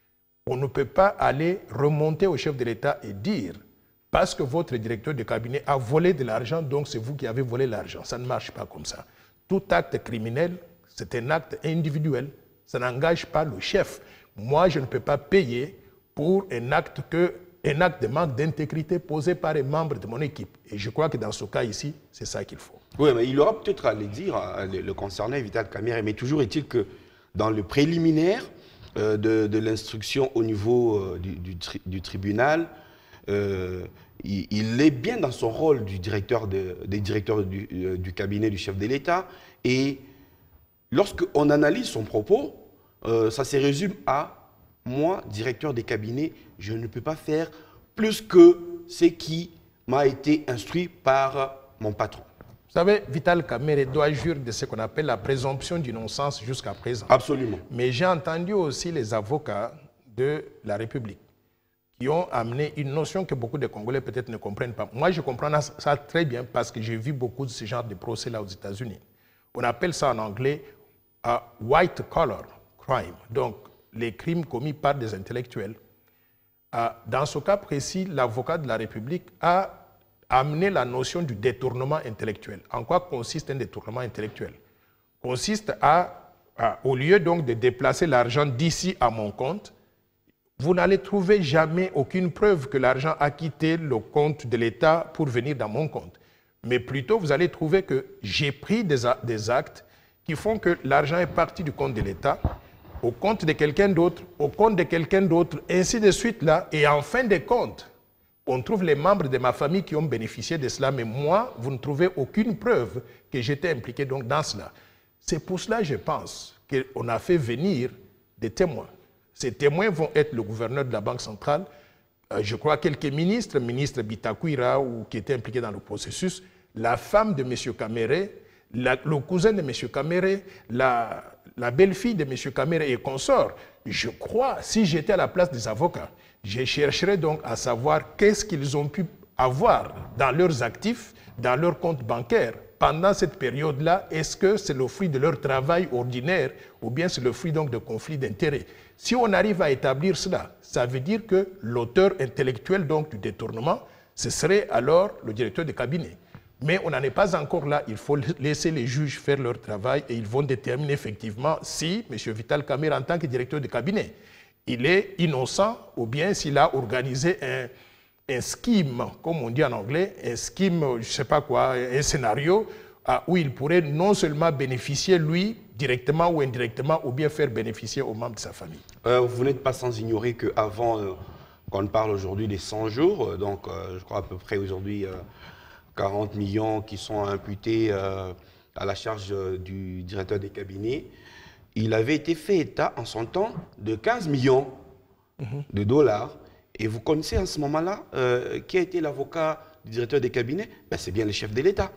On ne peut pas aller remonter au chef de l'État et dire parce que votre directeur de cabinet a volé de l'argent, donc c'est vous qui avez volé l'argent. Ça ne marche pas comme ça. Tout acte criminel, c'est un acte individuel. Ça n'engage pas le chef. Moi, je ne peux pas payer pour un acte, que, un acte de manque d'intégrité posé par un membre de mon équipe. Et je crois que dans ce cas ici, c'est ça qu'il faut. Oui, mais il aura peut-être à le dire, le, le concerné Vital Kamerhe, mais toujours est-il que dans le préliminaire euh, de, de l'instruction au niveau euh, du, du, tri, du tribunal, euh, il, il est bien dans son rôle du directeur de, des directeurs du, euh, du cabinet du chef de l'État. Et lorsqu'on analyse son propos, euh, ça se résume à « moi, directeur des cabinets, je ne peux pas faire plus que ce qui m'a été instruit par mon patron ». Vous savez, Vital Kamerhe doit jurer de ce qu'on appelle la présomption d'innocence jusqu'à présent. Absolument. Mais j'ai entendu aussi les avocats de la République qui ont amené une notion que beaucoup de Congolais peut-être ne comprennent pas. Moi, je comprends ça très bien parce que j'ai vu beaucoup de ce genre de procès-là aux États-Unis. On appelle ça en anglais uh, « white collar crime », donc les crimes commis par des intellectuels. Uh, dans ce cas précis, l'avocat de la République a amener la notion du détournement intellectuel. En quoi consiste un détournement intellectuel? Consiste à, à, au lieu donc de déplacer l'argent d'ici à mon compte, vous n'allez trouver jamais aucune preuve que l'argent a quitté le compte de l'État pour venir dans mon compte. Mais plutôt, vous allez trouver que j'ai pris des, des actes qui font que l'argent est parti du compte de l'État au compte de quelqu'un d'autre, au compte de quelqu'un d'autre, ainsi de suite là, et en fin de compte, on trouve les membres de ma famille qui ont bénéficié de cela, mais moi, vous ne trouvez aucune preuve que j'étais impliqué donc dans cela. C'est pour cela, je pense, qu'on a fait venir des témoins. Ces témoins vont être le gouverneur de la Banque centrale, euh, je crois quelques ministres, ministre Bitakwira, ou qui étaient impliqués dans le processus, la femme de M. Kamerhe, la, le cousin de M. Kamerhe, la, la belle-fille de M. Kamerhe et consorts. Je crois, si j'étais à la place des avocats, je chercherai donc à savoir qu'est-ce qu'ils ont pu avoir dans leurs actifs, dans leurs comptes bancaires pendant cette période-là. Est-ce que c'est le fruit de leur travail ordinaire ou bien c'est le fruit donc de conflits d'intérêts? Si on arrive à établir cela, ça veut dire que l'auteur intellectuel donc du détournement, ce serait alors le directeur de cabinet. Mais on n'en est pas encore là. Il faut laisser les juges faire leur travail et ils vont déterminer effectivement si M. Vital Kamerhe, en tant que directeur de cabinet, il est innocent ou bien s'il a organisé un, un scheme, comme on dit en anglais, un scheme, je ne sais pas quoi, un scénario uh, où il pourrait non seulement bénéficier lui directement ou indirectement ou bien faire bénéficier aux membres de sa famille. Euh, vous n'êtes pas sans ignorer qu'avant euh, qu'on parle aujourd'hui des cent jours, euh, donc euh, je crois à peu près aujourd'hui euh, quarante millions qui sont imputés euh, à la charge euh, du directeur des cabinets, il avait été fait état en son temps de quinze millions mm-hmm. de dollars. Et vous connaissez en ce moment-là euh, qui a été l'avocat du directeur des cabinets? Ben, c'est bien le chef de l'État.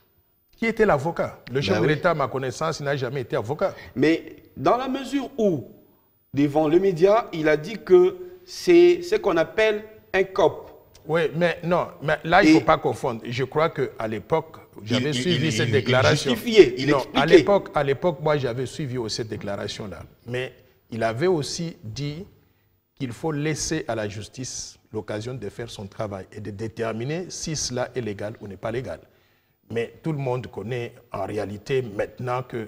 Qui était l'avocat? Le chef ben de oui. l'État, à ma connaissance, il n'a jamais été avocat. Mais dans la mesure où, devant le média, il a dit que c'est ce qu'on appelle un C O P. Oui, mais non, mais là, il ne faut pas confondre. Je crois qu'à l'époque, j'avais suivi il, cette il, déclaration. Il justifiait, il non, expliquait. À l'époque, moi, j'avais suivi aussi cette déclaration-là. Mais il avait aussi dit qu'il faut laisser à la justice l'occasion de faire son travail et de déterminer si cela est légal ou n'est pas légal. Mais tout le monde connaît en réalité maintenant que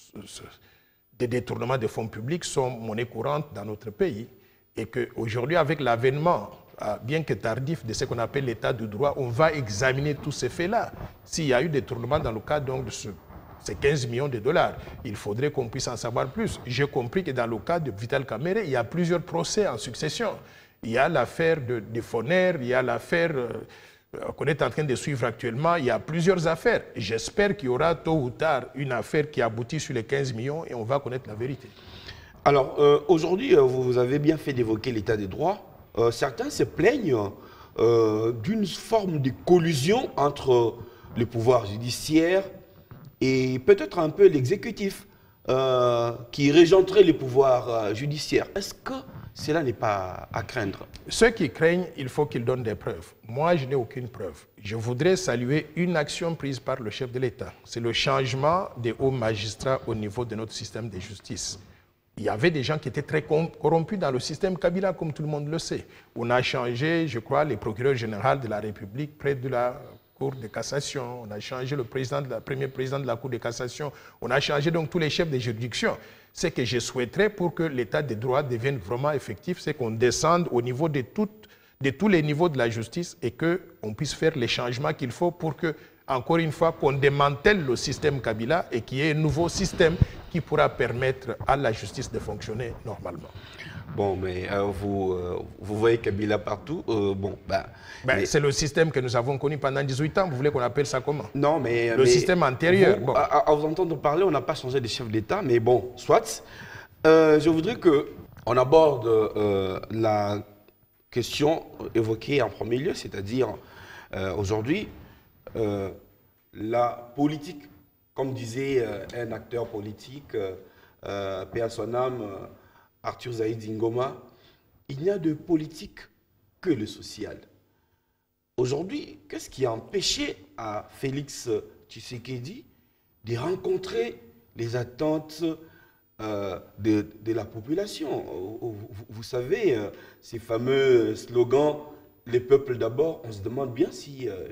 des détournements de fonds publics sont monnaie courante dans notre pays et qu'aujourd'hui, avec l'avènement, bien que tardif, de ce qu'on appelle l'état de droit, on va examiner tous ces faits-là. S'il y a eu des détournements dans le cas donc, de ce, ces quinze millions de dollars, il faudrait qu'on puisse en savoir plus. J'ai compris que dans le cas de Vital Kamerhe, il y a plusieurs procès en succession. Il y a l'affaire de, de Foner, il y a l'affaire euh, qu'on est en train de suivre actuellement, il y a plusieurs affaires. J'espère qu'il y aura tôt ou tard une affaire qui aboutit sur les quinze millions et on va connaître la vérité. Alors, euh, aujourd'hui, vous avez bien fait d'évoquer l'état des droits. Euh, certains se plaignent euh, d'une forme de collusion entre le pouvoir judiciaire et peut-être un peu l'exécutif euh, qui régenterait le pouvoir euh, judiciaire. Est-ce que cela n'est pas à craindre. Ceux qui craignent, il faut qu'ils donnent des preuves. Moi, je n'ai aucune preuve. Je voudrais saluer une action prise par le chef de l'État. C'est le changement des hauts magistrats au niveau de notre système de justice. Il y avait des gens qui étaient très corrompus dans le système Kabila, comme tout le monde le sait. On a changé, je crois, les procureurs généraux de la République près de la Cour de cassation. On a changé le président de la, premier président de la Cour de cassation. On a changé donc tous les chefs de juridiction. Ce que je souhaiterais pour que l'état de droit devienne vraiment effectif, c'est qu'on descende au niveau de, toutes, de tous les niveaux de la justice et qu'on puisse faire les changements qu'il faut pour que, encore une fois, qu'on démantèle le système Kabila et qu'il y ait un nouveau système qui pourra permettre à la justice de fonctionner normalement. Bon, mais euh, vous, euh, vous voyez Kabila partout. Euh, bon, bah, ben, mais... c'est le système que nous avons connu pendant dix-huit ans. Vous voulez qu'on appelle ça comment? Non, mais... Le mais système antérieur. Vous, bon. à, à vous entendre parler, on n'a pas changé de chef d'État, mais bon, soit. Euh, je voudrais qu'on aborde euh, la question évoquée en premier lieu, c'est-à-dire euh, aujourd'hui, euh, la politique, comme disait euh, un acteur politique, euh, euh, paix à son âme, euh, Arthur Zaïd Ngoma, il n'y a de politique que le social. Aujourd'hui, qu'est-ce qui a empêché à Félix Tshisekedi de rencontrer les attentes euh, de, de la population? Vous, vous savez, euh, ces fameux slogans, les peuples d'abord, on se demande bien si euh,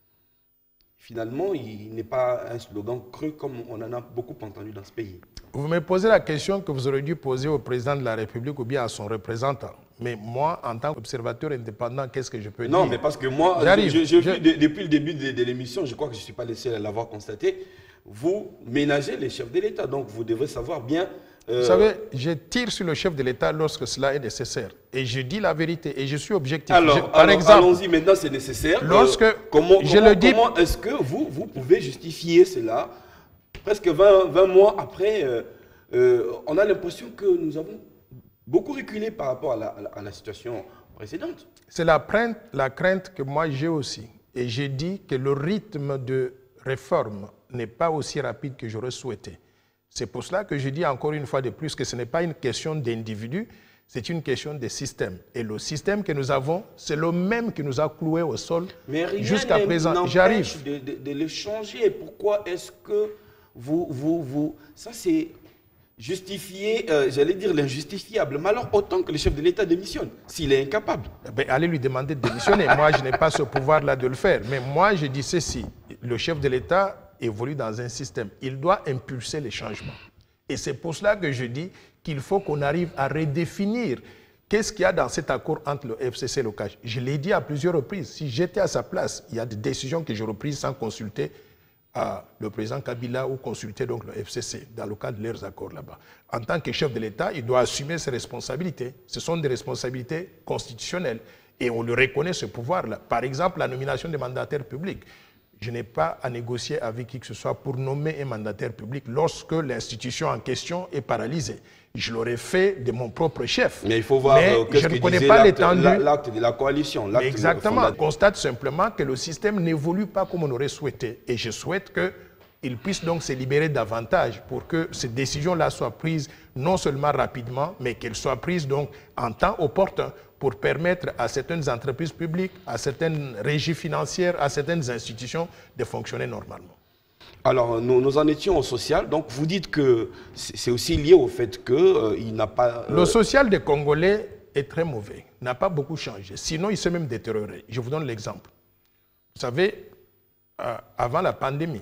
finalement il n'est pas un slogan creux comme on en a beaucoup entendu dans ce pays. Vous me posez la question que vous auriez dû poser au président de la République ou bien à son représentant. Mais moi, en tant qu'observateur indépendant, qu'est-ce que je peux non, dire? Non, mais parce que moi, je, je, je, je... Vu, de, depuis le début de, de l'émission, je crois que je ne suis pas le seul à l'avoir constaté, vous ménagez les chefs de l'État. Donc, vous devrez savoir bien... Euh... Vous savez, je tire sur le chef de l'État lorsque cela est nécessaire. Et je dis la vérité et je suis objectif. Alors, je, par alors exemple, allons-y maintenant, c'est nécessaire. Lorsque euh, comment je comment, le dis... comment est-ce que vous, vous pouvez justifier cela presque vingt, vingt mois après euh, euh, on a l'impression que nous avons beaucoup reculé par rapport à la, à la, à la situation précédente. C'est la, la crainte que moi j'ai aussi. Et j'ai dit que le rythme de réforme n'est pas aussi rapide que j'aurais souhaité. C'est pour cela que je dis encore une fois de plus que ce n'est pas une question d'individu, c'est une question de système. Et le système que nous avons, c'est le même qui nous a cloués au sol jusqu'à présent. J'arrive. De, de, de le changer. Pourquoi est-ce que vous, vous, vous... Ça, c'est justifier, euh, j'allais dire l'injustifiable. Mais alors, autant que le chef de l'État démissionne, s'il est incapable. Eh bien, allez lui demander de démissionner. Moi, je n'ai pas ce pouvoir-là de le faire. Mais moi, je dis ceci. Le chef de l'État évolue dans un système. Il doit impulser les changements. Et c'est pour cela que je dis qu'il faut qu'on arrive à redéfinir qu'est-ce qu'il y a dans cet accord entre le F C C et le C A G. Je l'ai dit à plusieurs reprises. Si j'étais à sa place, il y a des décisions que j'aurais prises sans consulter à le président Kabila ou consulter donc le F C C dans le cadre de leurs accords là-bas. En tant que chef de l'État, il doit assumer ses responsabilités. Ce sont des responsabilités constitutionnelles et on lui reconnaît ce pouvoir-là. Par exemple, la nomination des mandataires publics. Je n'ai pas à négocier avec qui que ce soit pour nommer un mandataire public lorsque l'institution en question est paralysée. Je l'aurais fait de mon propre chef. Mais il faut voir euh, que je ne connais pas l'étendue. L'acte de la coalition. Exactement. On constate simplement que le système n'évolue pas comme on aurait souhaité. Et je souhaite qu'il puisse donc se libérer davantage pour que ces décisions-là soient prises non seulement rapidement, mais qu'elles soient prises donc en temps opportun pour permettre à certaines entreprises publiques, à certaines régies financières, à certaines institutions de fonctionner normalement. Alors, nous, nous en étions au social. Donc, vous dites que c'est aussi lié au fait qu'il euh, n'a pas... Euh... Le social des Congolais est très mauvais, n'a pas beaucoup changé. Sinon, il s'est même détérioré. Je vous donne l'exemple. Vous savez, euh, avant la pandémie,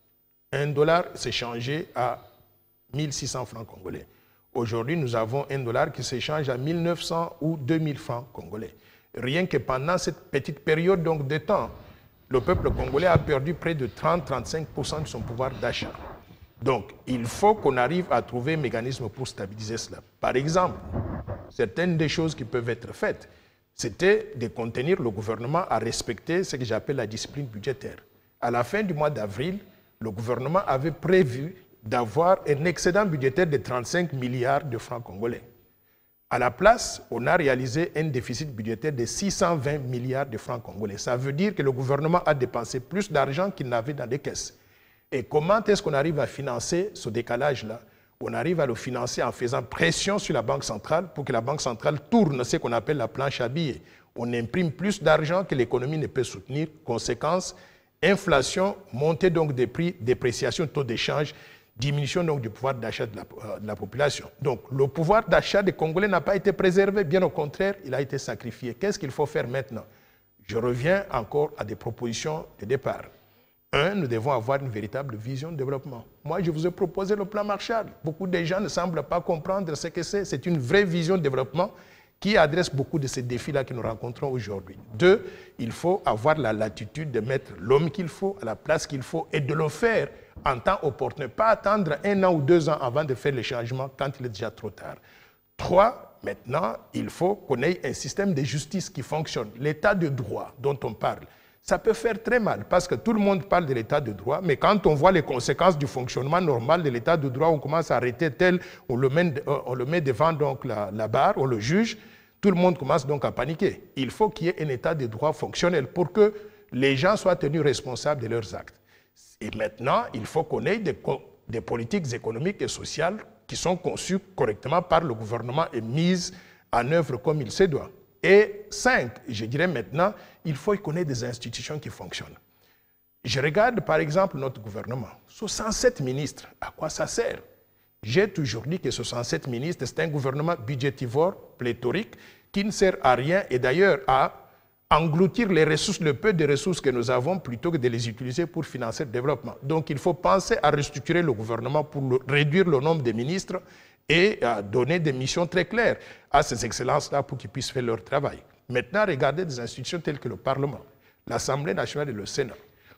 un dollar s'est changé à mille six cents francs congolais. Aujourd'hui, nous avons un dollar qui s'échange à mille neuf cents ou deux mille francs congolais. Rien que pendant cette petite période donc, de temps, le peuple congolais a perdu près de trente à trente-cinq pour cent de son pouvoir d'achat. Donc, il faut qu'on arrive à trouver un mécanisme pour stabiliser cela. Par exemple, certaines des choses qui peuvent être faites, c'était de contenir le gouvernement à respecter ce que j'appelle la discipline budgétaire. À la fin du mois d'avril, le gouvernement avait prévu d'avoir un excédent budgétaire de trente-cinq milliards de francs congolais. À la place, on a réalisé un déficit budgétaire de six cent vingt milliards de francs congolais. Ça veut dire que le gouvernement a dépensé plus d'argent qu'il n'avait dans les caisses. Et comment est-ce qu'on arrive à financer ce décalage-là? on arrive à le financer en faisant pression sur la Banque centrale pour que la Banque centrale tourne ce qu'on appelle la planche à billets. On imprime plus d'argent que l'économie ne peut soutenir. Conséquence, inflation, montée donc des prix, dépréciation, taux d'échange, diminution donc du pouvoir d'achat de, euh, de la population. Donc le pouvoir d'achat des Congolais n'a pas été préservé, bien au contraire, il a été sacrifié. Qu'est-ce qu'il faut faire maintenant? Je reviens encore à des propositions de départ. Un, nous devons avoir une véritable vision de développement. Moi, je vous ai proposé le plan Marshall. Beaucoup de gens ne semblent pas comprendre ce que c'est. C'est une vraie vision de développement qui adresse beaucoup de ces défis-là que nous rencontrons aujourd'hui. Deux, il faut avoir la latitude de mettre l'homme qu'il faut à la place qu'il faut et de le faire en temps opportun. Pas attendre un an ou deux ans avant de faire les changements quand il est déjà trop tard. Trois, maintenant, il faut qu'on ait un système de justice qui fonctionne. L'état de droit dont on parle, ça peut faire très mal parce que tout le monde parle de l'état de droit, mais quand on voit les conséquences du fonctionnement normal de l'état de droit, on commence à arrêter tel, on le met, on le met devant donc la, la barre, on le juge, tout le monde commence donc à paniquer. Il faut qu'il y ait un état de droit fonctionnel pour que les gens soient tenus responsables de leurs actes. Et maintenant, il faut qu'on ait des, des politiques économiques et sociales qui sont conçues correctement par le gouvernement et mises en œuvre comme il se doit. Et cinq, je dirais maintenant, il faut qu'on ait des institutions qui fonctionnent. Je regarde par exemple notre gouvernement, soixante-sept ministres, à quoi ça sert? J'ai toujours dit que soixante-sept ministres, c'est un gouvernement budgétivore, pléthorique, qui ne sert à rien et d'ailleurs à engloutir les ressources, le peu de ressources que nous avons plutôt que de les utiliser pour financer le développement. Donc il faut penser à restructurer le gouvernement pour le, réduire le nombre de ministres et à donner des missions très claires à ces excellences-là pour qu'ils puissent faire leur travail. Maintenant, regardez des institutions telles que le Parlement, l'Assemblée nationale et le Sénat.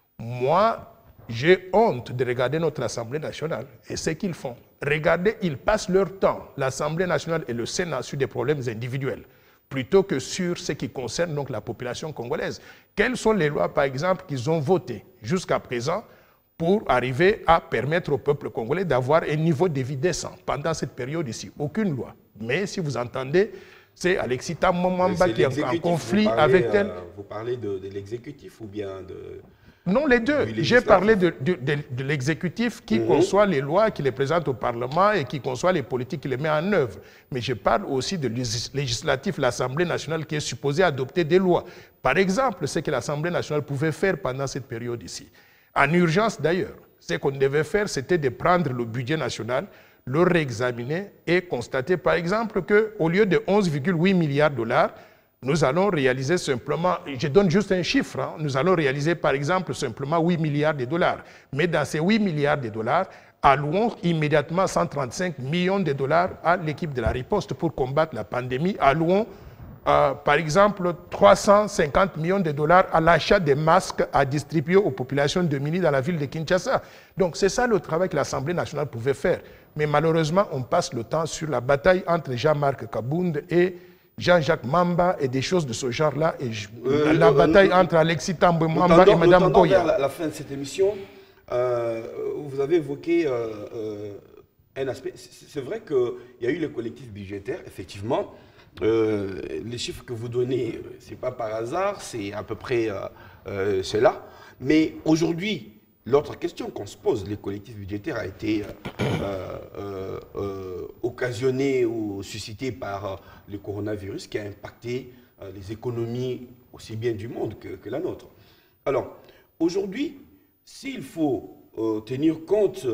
Moi, j'ai honte de regarder notre Assemblée nationale et ce qu'ils font. Regardez, ils passent leur temps, l'Assemblée nationale et le Sénat, sur des problèmes individuels, plutôt que sur ce qui concerne donc la population congolaise. Quelles sont les lois, par exemple, qu'ils ont votées jusqu'à présent pour arriver à permettre au peuple congolais d'avoir un niveau de vie décent pendant cette période ici? Aucune loi. Mais si vous entendez, c'est Alexis Tambwe qui est en conflit parlez, avec elle. Euh, vous parlez de, de l'exécutif ou bien de... Non, les deux. J'ai parlé de, de, de, de l'exécutif qui mmh. conçoit les lois, qui les présente au Parlement et qui conçoit les politiques, qui les met en œuvre. Mais je parle aussi de législatif, l'Assemblée nationale qui est supposée adopter des lois. Par exemple, ce que l'Assemblée nationale pouvait faire pendant cette période ici. En urgence d'ailleurs, ce qu'on devait faire, c'était de prendre le budget national, le réexaminer et constater par exemple qu'au lieu de onze virgule huit milliards de dollars, nous allons réaliser simplement, je donne juste un chiffre, hein, nous allons réaliser par exemple simplement huit milliards de dollars. Mais dans ces huit milliards de dollars, allouons immédiatement cent trente-cinq millions de dollars à l'équipe de la riposte pour combattre la pandémie. Allouons euh, par exemple trois cent cinquante millions de dollars à l'achat des masques à distribuer aux populations démunies dans la ville de Kinshasa. Donc c'est ça le travail que l'Assemblée nationale pouvait faire. Mais malheureusement, on passe le temps sur la bataille entre Jean-Marc Kabound et Jean-Jacques Mamba et des choses de ce genre-là. Et je, euh, la le, bataille le, entre Alexis Tambwe Mamba et Mme Goya. Vers la, la fin de cette émission, euh, vous avez évoqué euh, euh, un aspect. C'est vrai qu'il y a eu le collectif budgétaire, effectivement. Euh, les chiffres que vous donnez, ce n'est pas par hasard, c'est à peu près euh, euh, cela. Mais aujourd'hui, l'autre question qu'on se pose, les collectifs budgétaires a été euh, euh, euh, occasionné ou suscité par euh, le coronavirus qui a impacté euh, les économies aussi bien du monde que, que la nôtre. Alors, aujourd'hui, s'il faut euh, tenir compte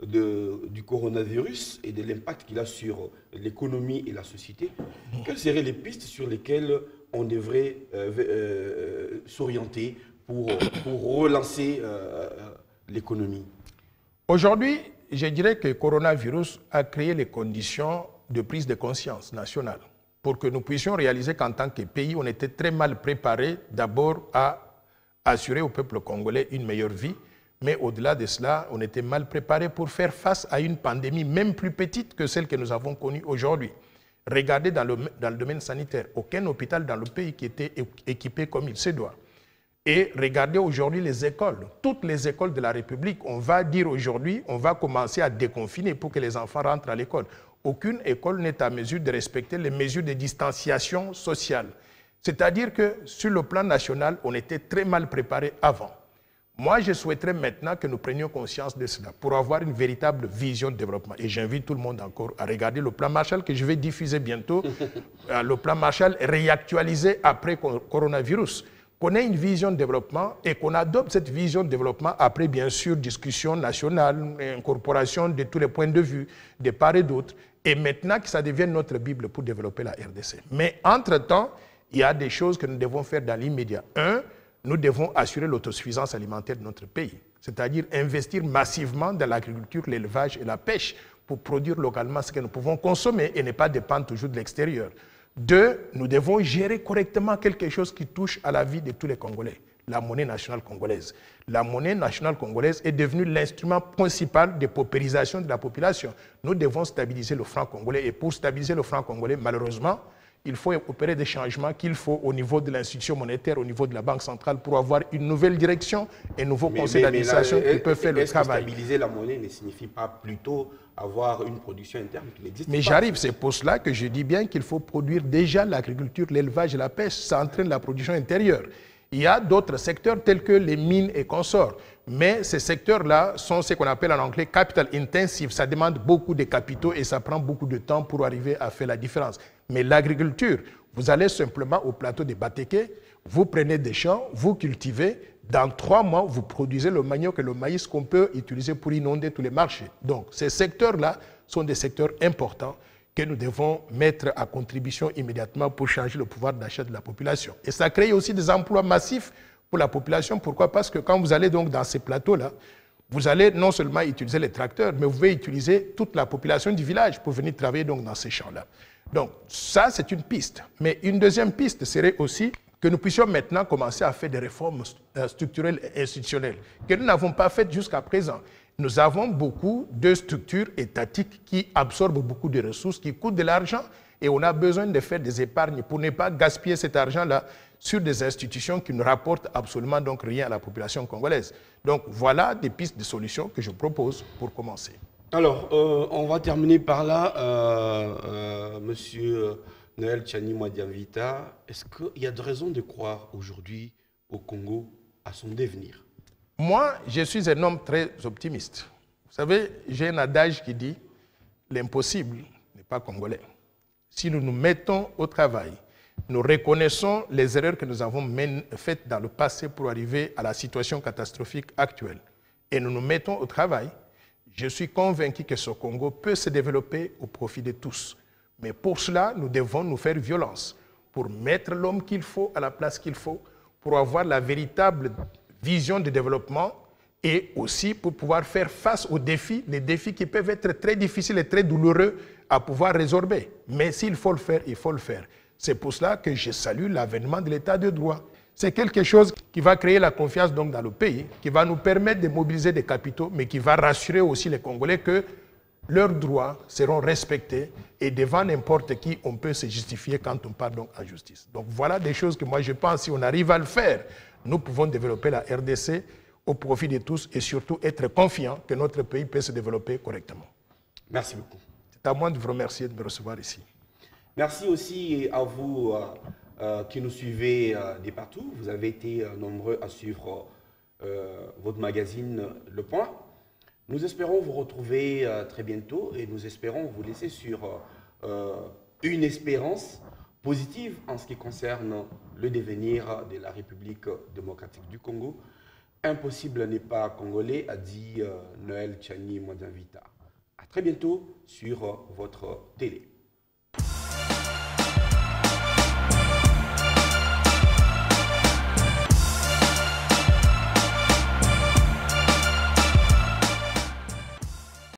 de, du coronavirus et de l'impact qu'il a sur l'économie et la société, quelles seraient les pistes sur lesquelles on devrait euh, euh, s'orienter pour, pour relancer euh, l'économie? Aujourd'hui, je dirais que le coronavirus a créé les conditions de prise de conscience nationale pour que nous puissions réaliser qu'en tant que pays, on était très mal préparé d'abord à assurer au peuple congolais une meilleure vie, mais au-delà de cela, on était mal préparé pour faire face à une pandémie même plus petite que celle que nous avons connue aujourd'hui. Regardez dans le, dans le domaine sanitaire, aucun hôpital dans le pays qui était équipé comme il se doit. Et regardez aujourd'hui les écoles, toutes les écoles de la République, on va dire aujourd'hui, on va commencer à déconfiner pour que les enfants rentrent à l'école. Aucune école n'est à mesure de respecter les mesures de distanciation sociale. C'est-à-dire que sur le plan national, on était très mal préparé avant. Moi, je souhaiterais maintenant que nous prenions conscience de cela pour avoir une véritable vision de développement. Et j'invite tout le monde encore à regarder le plan Marshall que je vais diffuser bientôt. Le plan Marshall réactualisé après coronavirus. Qu'on ait une vision de développement et qu'on adopte cette vision de développement après, bien sûr, discussion nationale, incorporation de tous les points de vue, de part et d'autre. Et maintenant que ça devienne notre Bible pour développer la R D C. Mais entre-temps, il y a des choses que nous devons faire dans l'immédiat. Un, nous devons assurer l'autosuffisance alimentaire de notre pays, c'est-à-dire investir massivement dans l'agriculture, l'élevage et la pêche pour produire localement ce que nous pouvons consommer et ne pas dépendre toujours de l'extérieur. Deux, nous devons gérer correctement quelque chose qui touche à la vie de tous les Congolais, la monnaie nationale congolaise. La monnaie nationale congolaise est devenue l'instrument principal de paupérisation de la population. Nous devons stabiliser le franc congolais et pour stabiliser le franc congolais, malheureusement, il faut opérer des changements qu'il faut au niveau de l'institution monétaire, au niveau de la Banque centrale pour avoir une nouvelle direction et un nouveau mais, conseil d'administration qui peut faire le travail. Stabiliser la monnaie ne signifie pas plutôt avoir une production interne qui n'existe pas? Mais j'arrive, c'est pour cela que je dis bien qu'il faut produire déjà l'agriculture, l'élevage et la pêche. Ça entraîne la production intérieure. Il y a d'autres secteurs tels que les mines et consorts. Mais ces secteurs-là sont ce qu'on appelle en anglais capital intensive. Ça demande beaucoup de capitaux et ça prend beaucoup de temps pour arriver à faire la différence. Mais l'agriculture, vous allez simplement au plateau de Bateke, vous prenez des champs, vous cultivez. Dans trois mois, vous produisez le manioc et le maïs qu'on peut utiliser pour inonder tous les marchés. Donc, ces secteurs-là sont des secteurs importants que nous devons mettre à contribution immédiatement pour changer le pouvoir d'achat de la population. Et ça crée aussi des emplois massifs pour la population. Pourquoi? Parce que quand vous allez donc dans ces plateaux-là, vous allez non seulement utiliser les tracteurs, mais vous pouvez utiliser toute la population du village pour venir travailler donc dans ces champs-là. Donc ça, c'est une piste. Mais une deuxième piste serait aussi que nous puissions maintenant commencer à faire des réformes structurelles et institutionnelles que nous n'avons pas faites jusqu'à présent. Nous avons beaucoup de structures étatiques qui absorbent beaucoup de ressources, qui coûtent de l'argent, et on a besoin de faire des épargnes pour ne pas gaspiller cet argent-là sur des institutions qui ne rapportent absolument donc rien à la population congolaise. Donc voilà des pistes de solutions que je propose pour commencer. Alors, euh, on va terminer par là. Euh, euh, monsieur Noël Tchani Mwadiamvita, est-ce qu'il y a de raisons de croire aujourd'hui au Congo à son devenir? Moi, je suis un homme très optimiste. Vous savez, j'ai un adage qui dit « l'impossible n'est pas congolais ». Si nous nous mettons au travail, nous reconnaissons les erreurs que nous avons faites dans le passé pour arriver à la situation catastrophique actuelle, et nous nous mettons au travail, je suis convaincu que ce Congo peut se développer au profit de tous. Mais pour cela, nous devons nous faire violence pour mettre l'homme qu'il faut à la place qu'il faut, pour avoir la véritable vision de développement et aussi pour pouvoir faire face aux défis, les défis qui peuvent être très difficiles et très douloureux à pouvoir résorber. Mais s'il faut le faire, il faut le faire. C'est pour cela que je salue l'avènement de l'état de droit. C'est quelque chose qui va créer la confiance donc dans le pays, qui va nous permettre de mobiliser des capitaux, mais qui va rassurer aussi les Congolais que leurs droits seront respectés et devant n'importe qui, on peut se justifier quand on parle donc en justice. Donc voilà des choses que moi je pense, si on arrive à le faire, nous pouvons développer la R D C au profit de tous et surtout être confiants que notre pays peut se développer correctement. Merci beaucoup. C'est à moi de vous remercier de me recevoir ici. Merci aussi à vous euh, euh, qui nous suivez euh, de partout. Vous avez été euh, nombreux à suivre euh, votre magazine Le Point. Nous espérons vous retrouver euh, très bientôt et nous espérons vous laisser sur euh, une espérance positive en ce qui concerne le devenir de la République démocratique du Congo. Impossible n'est pas congolais, a dit euh, Noël Tchani Mwadiamvita. À très bientôt sur euh, votre télé.